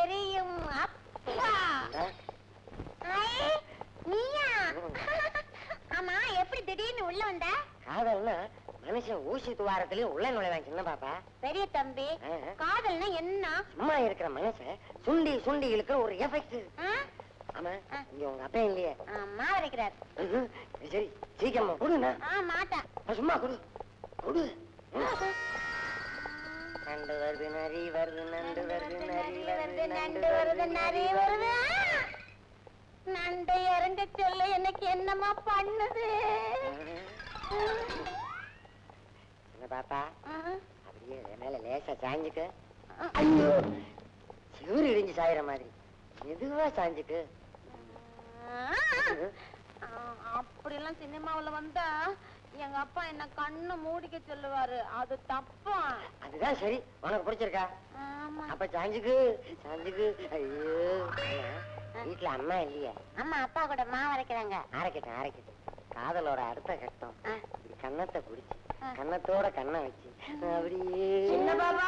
தெரியும் அப்பா. நீயா? ஆமா, எப்படி திடீர்னு உள்ள வந்த? காதல்னா மனுஷன் ஊசி துவாரத்திலயும் உள்ள நுழைவான் சின்ன பாப்பா. பெரிய தம்பி, காதல்னா என்ன? சும்மா இருக்கிற மனுஷன் சுண்டி சுண்டி இழுக்கிற ஒரு எஃபெக்ட். ஆமா, இங்க உங்க அப்பா இல்லையே? மாவு அரைக்கிறார். சரி, சீக்கிரமா கொடுண்ணா. மாட்டேன். சும்மா கொடு கொடு. நண்டு வருது நரி வருது நண்டு வருது நரி வருது நண்டு வருது நரி வருது. நண்டை இறங்க சொல்ல எனக்கு என்னமா பண்ணுது? என்ன பாப்பா, அப்படியே மேல லேசா சாஞ்சுக்க. ஐயோ, சிவரு இடிஞ்சு சாயிற மாதிரி மெதுவா சாஞ்சுக்கு. அப்படி எல்லாம் சினிமாவுல வந்தா எங்க அப்பா என்ன கண்ணு மூடிக்க சொல்லுவாரு. அது தப்பா? அதுதான் சரி. உனக்கு பிடிச்சிருக்கா? அப்ப சாஞ்சுக்கு சாஞ்சுக்கு. ஐயோ, வீட்டுல அம்மா இல்லையா? அம்மா அப்பா கூட மாவு அரைக்கிறாங்க. அரைக்கட்டும் அரைக்கட்டும். காதலோட அடுத்த கட்டம் இப்படி கன்னத்தை பிடிச்சு கன்னத்தோட கண்ணை வச்சு அப்படியே. சின்ன பாபா,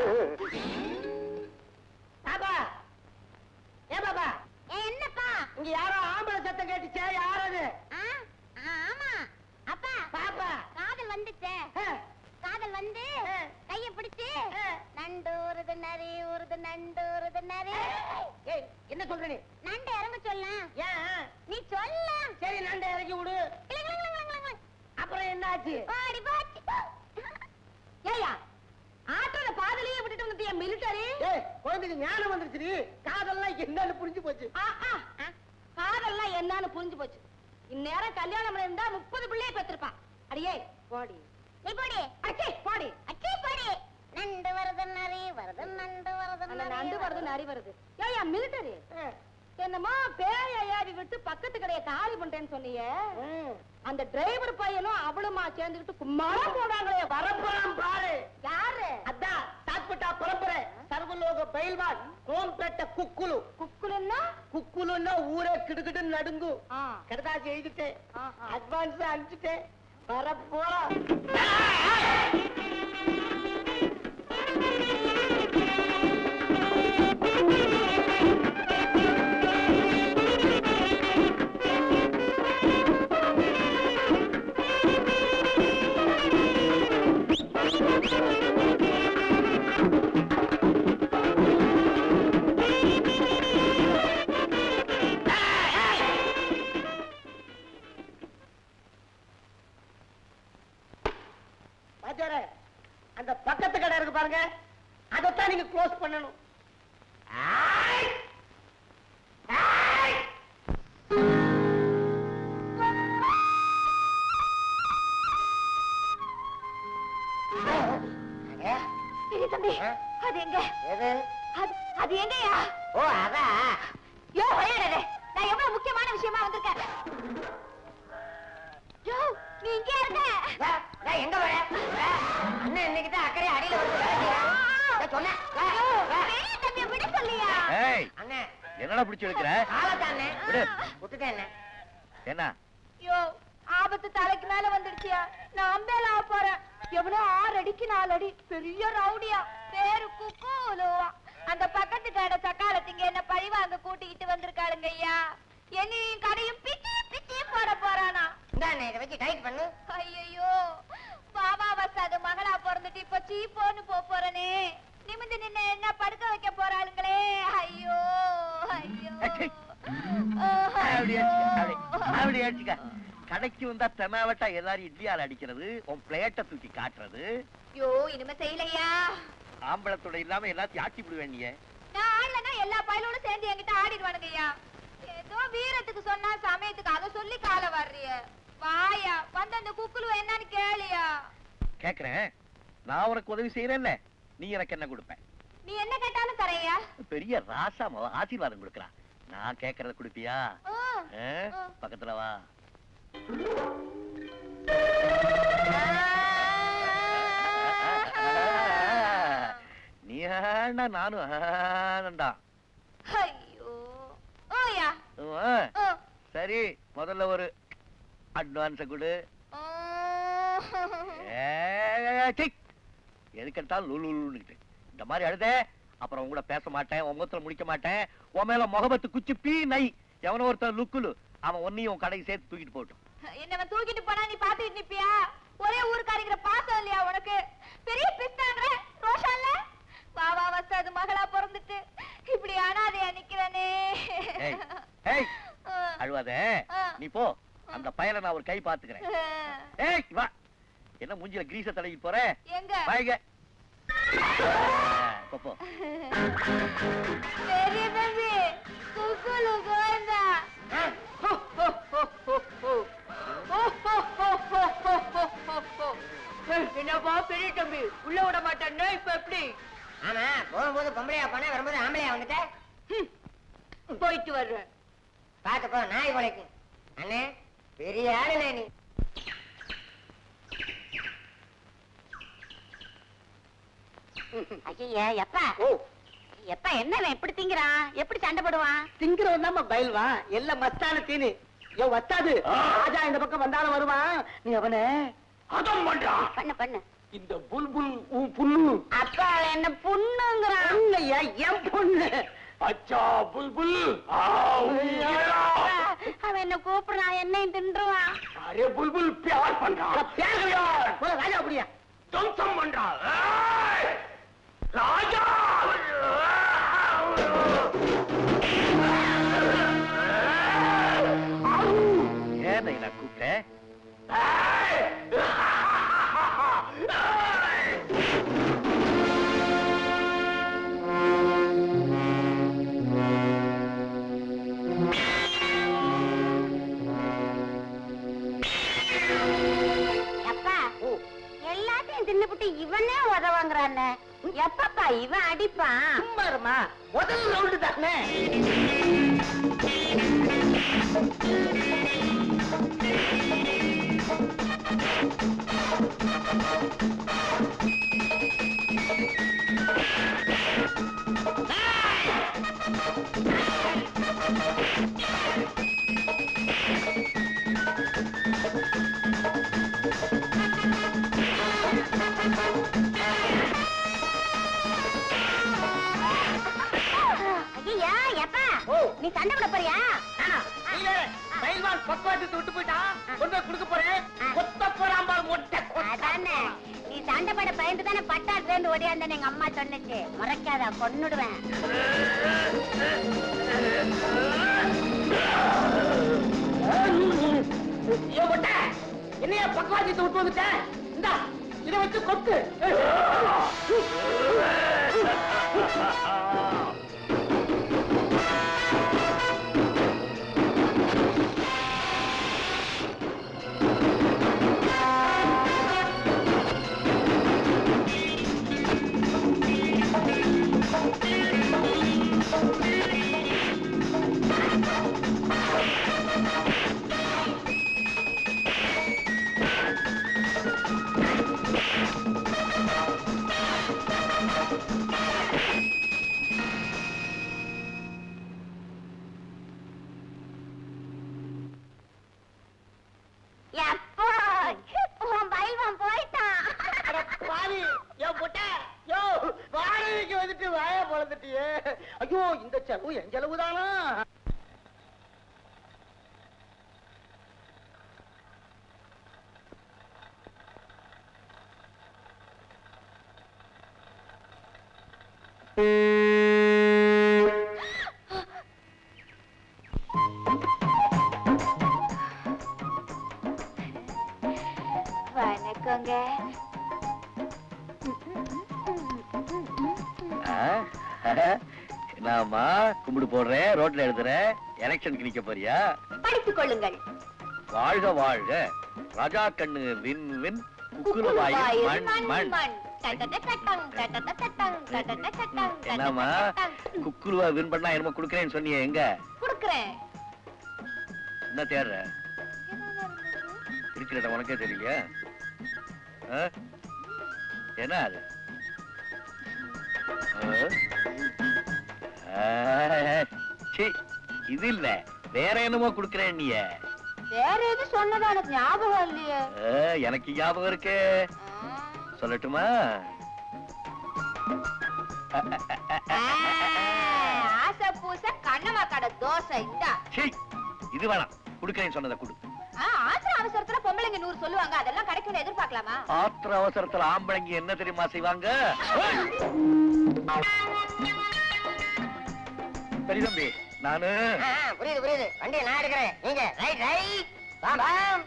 பாபா, ஏ பாபா, என்னப்பா? இங்க யாரோ ஆம்பளை சத்தம் கேட்டுச்சே, யாரது? ஆமா அப்பா. பாப்பா, காதல் வந்துச்சே. காதல் வந்து கைய பிடிச்சு நண்டு ஊறுது நரி ஊறுது நண்டு ஊறுது நரி. ஏய், என்ன சொல்ற நீ? நண்டு இறங்க சொல்ல. ஏன் நீ சொல்ல. சரி, நண்டை இறக்கி விடு. அப்புறம் என்னாச்சு? பாடி பாடி. ஏயா, ஆட்டோல பாதிலேயே விட்டுட்டு வந்துட்டியா மிலிட்டரி? ஏய், குழந்தைக்கு ஞானம் வந்துருச்சு. காதல்லாம் என்னன்னு புரிஞ்சு போச்சு. காதல்லாம் என்னன்னு புரிஞ்சு போச்சு. இந்நேரம் கல்யாணம் இருந்தா 30 பிள்ளையை பெற்றிருப்பான். அடியே போடி. நீ போடி. அச்சே போடி. அச்சே போடி. நண்டு வருது நரி வருது நண்டு வருது நண்டு வருது நரி வருது. ஏயா மிலிட்டரி, என்னமா பேய ஏறி விட்டு பக்கத்து கடையை காலி பண்றேன்னு சொன்னீங்க. அந்த டிரைவர் பையனும் அவளுமா சேர்ந்துக்கிட்டு கும்மாளம் போனாங்களே. பரம்பரம் பாரு. யாரு? அதான் சாத்பட்டா பரம்பரை. சர்வலோக பயில்வான் கோம்பேட்ட குக்குலு. குக்குலுன்னா? குக்குலுன்னா ஊரே கிடுகிடுன்னு நடுங்கும். கடுதாசி எழுதிட்டேன், அட்வான்ஸ் அனுப்பிச்சுட்டேன். வரப்போறா. அந்த பக்கத்து கடை இருக்கு பாருங்க, அதைத்தான் நீங்க க்ளோஸ் பண்ணணும். தம்பி, அது எங்க? அது எங்கயா? ஓ, அதான். யோ, விளையாடாதே. நான் எவ்வளவு முக்கியமான விஷயமா வந்திருக்கேன். யோ, நீ இங்கே இருக்க. எங்க வர? அண்ணன் இன்னைக்குதான் அக்கறை அடியில சொன்ன. தம்பி விட சொல்லியா? அண்ணன் என்னடா பிடிச்சு எடுக்கிற? காலத்தானே விட்டுட்டேன். என்ன? யோ, ஆபத்து தலைக்கு மேல வந்துடுச்சியா. நான் அம்பேல போறேன். எவனோ 6 அடிக்கு 4 அடி பெரிய ரவுடியா, பேரு குக்கூலுவா. அந்த பக்கத்து கடை சக்காலத்திங்க என்ன பழிவாங்க கூட்டிக்கிட்டு வந்திருக்காளுங்க ஐயா. என்னையும் கடையும் பிச்சி பிச்சி போட போறானா. இதை வச்சு டைட் பண்ணு. ஐயோ, பாபா வசாது மகளா பிறந்துட்டு இப்ப சீப்போன்னு போறனே. நிமிந்து நின்னு என்ன படுக்க வைக்க போறாளுங்களே. ஐயோ ஐயோ. அப்படி அடிச்சுக்க. கடைக்கு வந்தா தெமாவட்டா எல்லாரும் இட்லியால் அடிக்கிறது, உன் பிளேட்டை தூக்கி காட்டுறது. யோ, இனிமே செய்யலையா? ஆம்பளத்தோட இல்லாம எல்லாத்தையும் ஆட்டி விடுவேன். நீ நான் ஆடலன்னா எல்லா பயலோடும் சேர்ந்து என்கிட்ட ஆடிடுவானுங்கய்யா. ஏதோ வீரத்துக்கு சொன்னா சமயத்துக்கு அதை சொல்லி கால வர்றிய. வாயா வந்து அந்த குக்குலுவ என்னன்னு கேளியா. கேக்குறேன். நான் உனக்கு உதவி செய்யறேன்ல, நீ எனக்கு என்ன கொடுப்ப? நீ என்ன கேட்டாலும் தரையா. பெரிய ராசா ஆசீர்வாதம் கொடுக்கறான். நான் கேக்குறத கொடுப்பியா? பக்கத்துல வா. நீ ஆனா நானும் ஆனண்டா. ஐயோ ஓயா. சரி, முதல்ல ஒரு அட்வான்ஸ் கொடு. எதுக்கெடுத்தாலும் இந்த மாதிரி அழுத அப்புறம் உன் கூட பேச மாட்டேன், உன் முகத்துல முடிக்க மாட்டேன். உன் மேல முகபத்து குச்சி பீ நை. எவனோ ஒருத்தன் லுக்குலு அவன் ஒன்னையும் உன் கடைக்கு சேர்த்து தூக்கிட்டு போட்டோம். என்ன தூக்கிட்டு போனா நீ பாத்துக்கிட்டு நிப்பியா? ஒரே ஊருக்காரிங்கிற பாசம் இல்லையா உனக்கு? பெரிய பிஸ்தாங்கிற ரோஷம் இல்ல? பாவா வசாது மகளா பிறந்துட்டு இப்படி அனாதையா நிக்கிறனே. அழுவாத, நீ போ. அந்த பயலை நான் ஒரு கை பாத்துக்கிறேன். ஏய் வா. என்ன மூஞ்சில கிரீஸ தடவி போற? எங்க வாங்க. போ. பெரிய தம்பி குக்குலு கோயந்தா. என்னப்பா பெரிய தம்பி உள்ள விட மாட்டேன்னா இப்ப எப்படி? ஆமா, போகும்போது பொம்பளையா போனா வரும்போது ஆம்பளையா வந்துட்ட. போயிட்டு வர்றேன். பாத்து போ, நாய் கொலைக்கு. அண்ணே பெரிய ஆளுனே நீ. ஐயா எப்பா எப்பா என்ன எப்படி திங்கிறான்? எப்படி சண்டை போடுவான்? திங்கிறவன் தான் பயில்வா. எல்லாம் மஸ்தான தீனு. யோ வத்தாது, ராஜா இந்த பக்கம் வந்தாலும் வருவான். நீ அவனை அதம் பண்றான். பண்ணு பண்ணு. இந்த புல்புல் உன் புல்லு. அப்பா என்ன புண்ணுங்கிறான். இல்லையா என் பொண்ணு. அச்சா புல்புல். அவன் என்ன கூப்பிடுறான், என்னையும் தின்றுவான். அரே புல்புல் பியார் பண்றான். ராஜா அப்படியா துவம்சம் பண்றான். ராஜா ஏன் நான் கூப்பிட்டேன்? எல்லாத்தையும் தின்னுபிட்டு இவனே உதவாங்கிறான். எப்பப்பா இவன் அடிப்பான்? சும்மாருமா, முதல் ரவுண்டு தானே. நீ சண்டை விட போறியா? பக்குவாட்டு விட்டு போயிட்டான். கொண்டு கொடுக்க போறேன். கொத்த போறாம்பால் மொட்டை. அதானே நீ சண்டை பட பயந்து தானே பட்டாட்டு இருந்து ஓடியாந்தேன்னு எங்க அம்மா சொன்னுச்சு. முறைக்காதா, கொன்னுடுவேன். என்னைய பக்குவாட்டி விட்டு வந்துட்ட. இந்தா இதை வச்சு கொத்து. ஐயோ இந்த செலவு என் செலவுதானா? வணக்கங்க. நாமா கும்பிடு போடுறேன், ரோட்ல எழுதுறேன். எலெக்ஷனுக்கு நிக்க போறியா? படித்துக் கொள்ளுங்கள். வாழ்க வாழ்க. ராஜா கண்ணு வின் வின். குக்குலவாயில் மண் மண். என்னமா குக்குலுவா வின் பண்ணா என்னமோ குடுக்கறேன்னு சொன்னியே, எங்க குடுக்கறேன்? என்ன தேடுற? இருக்கிறத உனக்கே தெரியலையா? என்ன அது? இது இல்ல, வேற என்னமோ குடுக்கறேன். நீ வேற எது சொன்னதா எனக்கு ஞாபகம் இல்லையே. எனக்கு ஞாபகம் இருக்கு, சொல்லட்டுமா? ஆசை பூச கண்ணமா கடை தோசை இந்தா. இது வேணாம், குடுக்கறேன்னு சொன்னதை குடு. ஆத்திர அவசரத்துல பொம்பளைங்க 100 சொல்லுவாங்க, அதெல்லாம் கிடைக்கும்னு எதிர்பார்க்கலாமா? ஆத்திர அவசரத்துல ஆம்பளைங்க என்ன தெரியுமா செய்வாங்க? சரி தம்பி, நானு புரியுது புரியுது, வண்டியை நான் எடுக்கிறேன், நீங்க ரைட் ரைட் பாம் பாம்.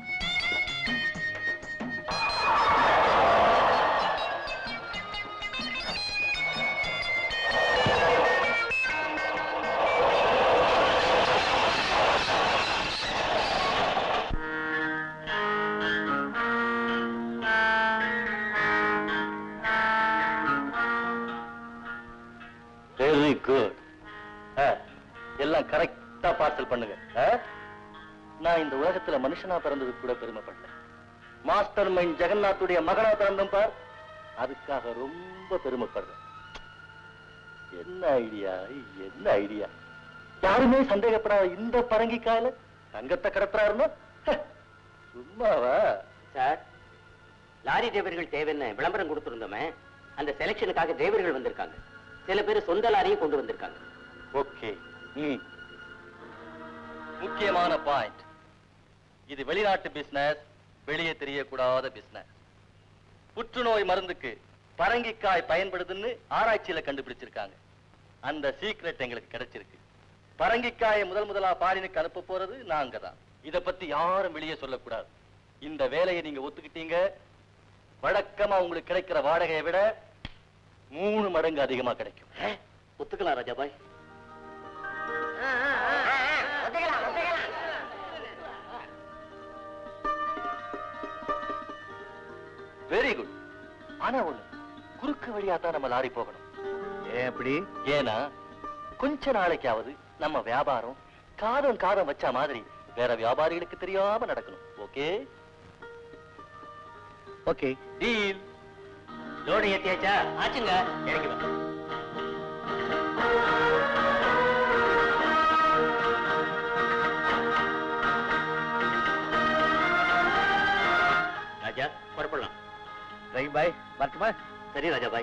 Very good. எல்லாம் கரெக்டா பார்சல் பண்ணுங்க. நான் இந்த உலகத்துல மனுஷனா பிறந்ததுக்கு கூட பெருமைப்படல. மாஸ்டர் மைண்ட் ஜெகநாத்துடைய மகனா பிறந்தம் பார், அதுக்காக ரொம்ப பெருமைப்படுறேன். என்ன ஐடியா, என்ன ஐடியா! யாருமே சந்தேகப்படாத இந்த பரங்கிக்காயில தங்கத்தை கடத்துறாருன்னா சும்மாவா? சார், லாரி டிரைவர்கள் தேவைன்னு விளம்பரம் கொடுத்திருந்தோமே, அந்த செலக்ஷனுக்காக டிரைவர்கள் வந்திருக்காங்க. சில பேர் சொந்த லாரியும் கொண்டு வந்திருக்காங்க. ஓகே. முக்கியமான பாயிண்ட், இது வெளிநாட்டு பிசினஸ், வெளியே தெரியக்கூடாத பிசினஸ். புற்றுநோய் மருந்துக்கு பரங்கிக்காய் பயன்படுதுன்னு ஆராய்ச்சியில கண்டுபிடிச்சிருக்காங்க. அந்த சீக்ரெட் எங்களுக்கு கிடைச்சிருக்கு. பரங்கிக்காயை முதலா பாரினுக்கு அனுப்ப போறது நாங்க தான். இத பத்தி யாரும் வெளியே சொல்லக்கூடாது. இந்த வேலையை நீங்க ஒத்துக்கிட்டீங்க, வழக்கமா உங்களுக்கு கிடைக்கிற வாடகையை விட 3 மடங்கு அதிகமா கிடைக்கும். ஒத்துக்கலாம் ராஜாபாய். ஒத்துக்கலாம் ஒத்துக்கலாம். Very good. ஆனா ஒண்ணு, குறுக்கு வழியா தான் நம்ம லாரி போகணும். ஏன் அப்படி? ஏன்னா கொஞ்ச நாளைக்காவது நம்ம வியாபாரம் காதம் வச்ச மாதிரி வேற வியாபாரிகளுக்கு தெரியாம நடக்கணும். Okay okay, deal. லோடு ஏத்தியாச்சா? ஆச்சுங்க, இறங்கி வா. ராஜா, புறப்படலாம். ரைட் பாய், வரட்டுமா? சரி ராஜாபாய்.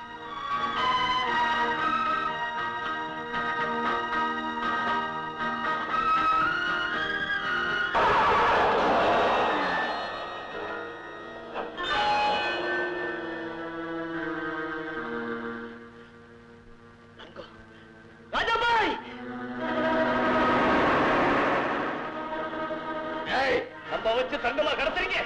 நம்ம வச்சு தங்கமா கடத்துறீங்க.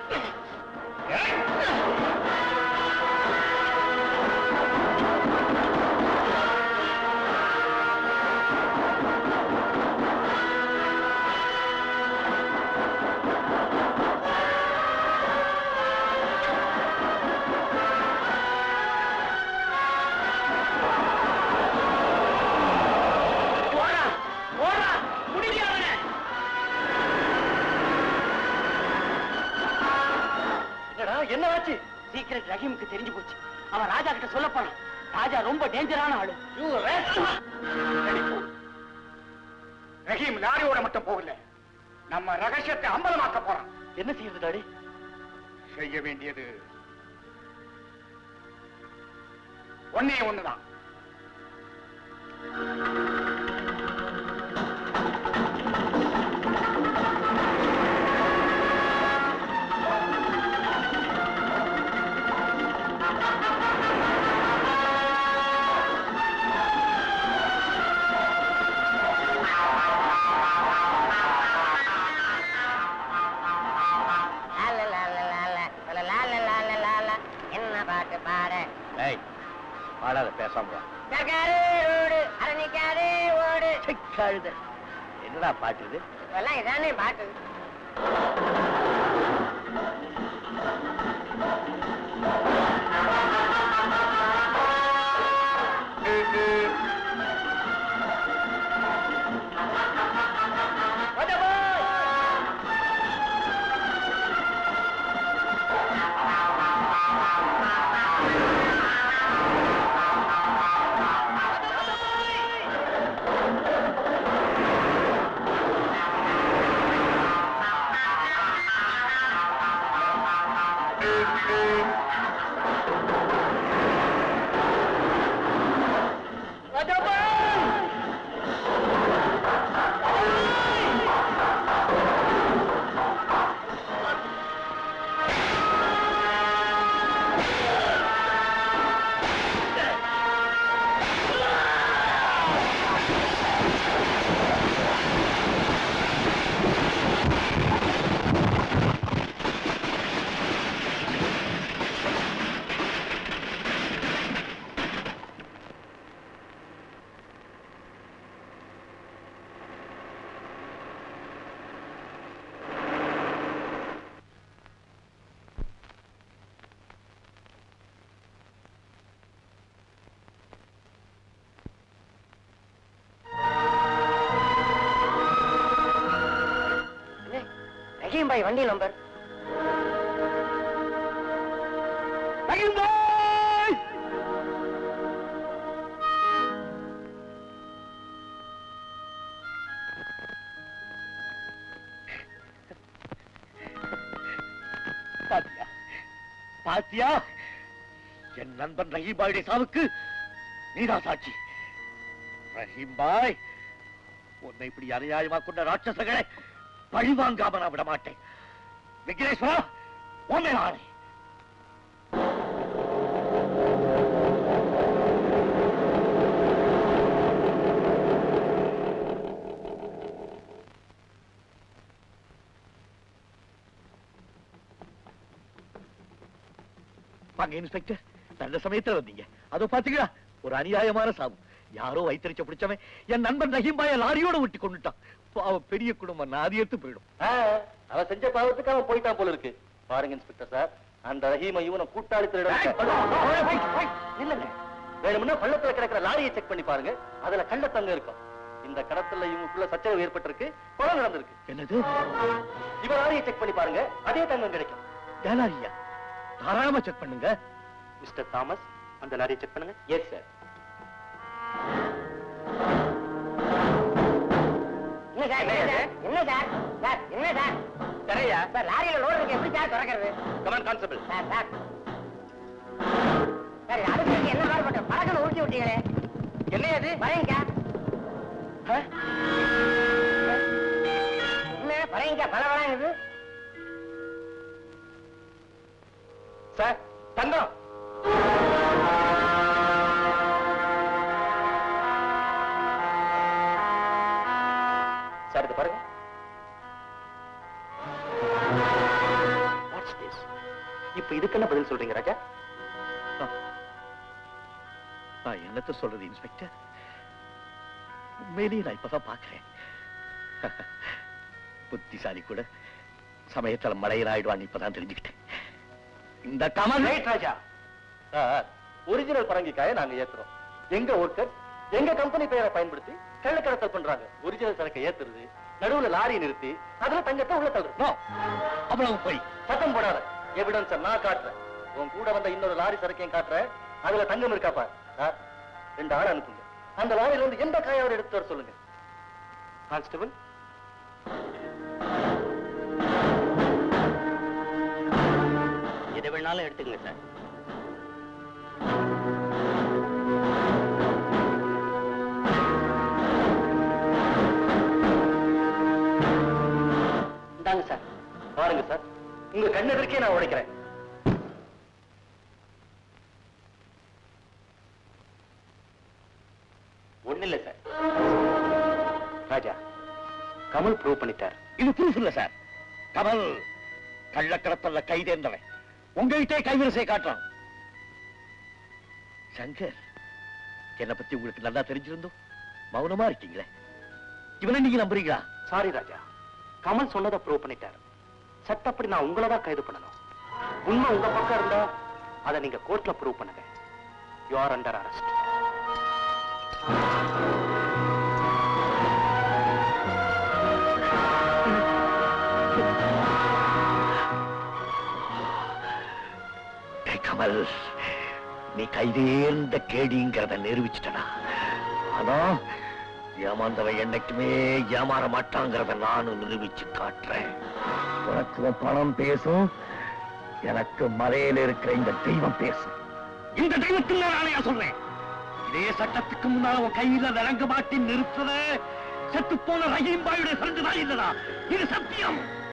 என்ன ஆச்சு? சீக்கிரட் ரஹீமுக்கு தெரிஞ்சு போச்சு. அவன் ராஜா கிட்ட சொல்ல போறான். ராஜா ரொம்ப டேஞ்சரான ஆளு. ரஹீம் லாரியோட மட்டும் போகல, நம்ம ரகசியத்தை அம்பலமாக்க போறான். என்ன செய்யறது டாடி? செய்ய வேண்டியது ஒன்னே ஒண்ணுதான். என்ன பாட்டு பாரு? பாடாத, பேசாம வா. அரணிக்காதே ஓடு. என்னடா பாட்டு இது? இதெல்லாம் இதானே பாட்டு. ரஹீம் பாய் வண்டி நம்பர். ரஹீம் பாய்! பாத்தியா பாத்தியா, என் நண்பன் ரஹீம் பாயுடைய சாவுக்கு நீதான் சாட்சி. ரஹீம் பாய், உன்னை இப்படி அநியாயமா கொண்ட ராட்சசங்களை பழி வாங்காம நான் விட மாட்டேன். விக்னேஸ்வரா, உன்னை ஆணை. வாங்க இன்ஸ்பெக்டர், நல்ல சமயத்துல வந்தீங்க. அதோ பாத்தீங்களா, ஒரு அநியாயமான சாவு. யாரோ வைத்தறிச்ச பிடிச்சவன் என் நண்பன் ரஹீம் பாய லாரியோட விட்டு கொண்டுட்டான். பாவம், பெரிய குடும்பம், நாதி எடுத்து போயிடும். அவன் செஞ்ச பாவத்துக்கு அவன் போயிட்டான் போல இருக்கு. பாருங்க இன்ஸ்பெக்டர் சார், அந்த ரஹீமை இவனை கூட்டாளி வேணும்னா பள்ளத்துல கிடக்கிற லாரியை செக் பண்ணி பாருங்க, அதுல கள்ளத்தங்க இருக்கும். இந்த கடத்துல இவங்களுக்குள்ள சச்சரவு ஏற்பட்டிருக்கு, கொலை நடந்திருக்கு. என்னது? இவன் லாரியை செக் பண்ணி பாருங்க, அதே தங்கம் கிடைக்கும். லாரியா? தாராளமா செக் பண்ணுங்க. மிஸ்டர் தாமஸ், அந்த லாரியை செக் பண்ணுங்க. Yes sir. என்ன சார்? சார் என்ன சார்? சரியா சார் லாரியில லோடு இருக்கு, எப்படி சார் திறக்கிறது? Come on constable. Sir sir sir, அடுத்து என்ன மாதிரி பண்ற? பறக்கணும் ஊட்டி விட்டீங்களே, என்ன அது? பரங்க என்ன பரங்க பல வராங்குது சார்? தங்கம். சார் இது பாருங்க. What's this? இப்ப இதுக்கு என்ன பதில் சொல்றீங்க ராஜா? நான் என்னத்த சொல்றது இன்ஸ்பெக்டர், உண்மையிலேயே நான் இப்பதான் பாக்குறேன். புத்திசாலி கூட சமயத்துல மழையில் ஆயிடுவான்னு இப்பதான் தெரிஞ்சுக்கிட்டேன். இந்த கமல் ராஜா, ஒரிஜினல் பரங்கிக்காயை நாங்க ஏத்துறோம். எங்க ஒர்க்கர் எங்க கம்பெனி பெயரை பயன்படுத்தி கள்ளக்கடத்தல் பண்றாங்க. ஒரிஜினல் சரக்கை ஏத்துறது, நடுவுல லாரி நிறுத்தி அதுல தங்கத்தை உள்ள தள்ளுறோம். அவ்வளவு போய் சத்தம் போடாத. எவிடன்ஸ் நான் காட்டுறேன். உன் கூட வந்த இன்னொரு லாரி சரக்கையும் காட்டுறேன். அதுல தங்கம் இருக்காப்பா. சார், 2 ஆள் அனுப்புங்க. அந்த லாரியில இருந்து எந்த காயாவது எடுத்து வர சொல்லுங்க. கான்ஸ்டபிள், எதை வேணாலும் எடுத்துக்கங்க சார். இந்தாங்க சார். பாருங்க சார், உங்க கண்ணெதிர்க்கே நான் உடைக்கிறேன். ஒண்ணு இல்ல சார். ராஜா, கமல் ப்ரூவ் பண்ணிட்டார். இது ப்ரூஃப் இல்ல சார். கமல் கள்ளக்கடத்தல்ல கைதேர்ந்தவன் உங்ககிட்டே கைவரிசை காட்டுறான். சங்கர், என்னை பத்தி உங்களுக்கு நல்லா தெரிஞ்சிருந்தோம் மௌனமா இருக்கீங்களே, இவனை நீங்க நம்புறீங்களா? சாரி ராஜா, கமல் சொன்னதை ப்ரூவ் பண்ணிட்டார். சட்டப்படி நான் உங்களை தான் கைது பண்ணணும். உண்மை உங்க பக்கம் இருந்தா அதை நீங்க கோர்ட்ல ப்ரூவ் பண்ணுங்க. You are under arrest. Kamal, நீ கைதேர்ந்த கேடிங்கிறத நிரூபிச்சுட்டா. ஆனா ஏமாந்தவன் என்னைக்குமே ஏமாற மாட்டாங்கிறத நானும் நிரூபிச்சு காட்டுறேன். உனக்கு பணம் பேசும், எனக்கு மலையில இருக்கிற இந்த தெய்வம் பேசும். இந்த தெய்வத்தில் நானே சொல்றேன், இதே சட்டத்துக்கு முன்னால உன் கையில விளங்க மாட்டி நிறுத்துற செத்து போன ரஹீம் பாயுடைய ஃப்ரெண்டு தான் இல்லடா. இது சத்தியம்.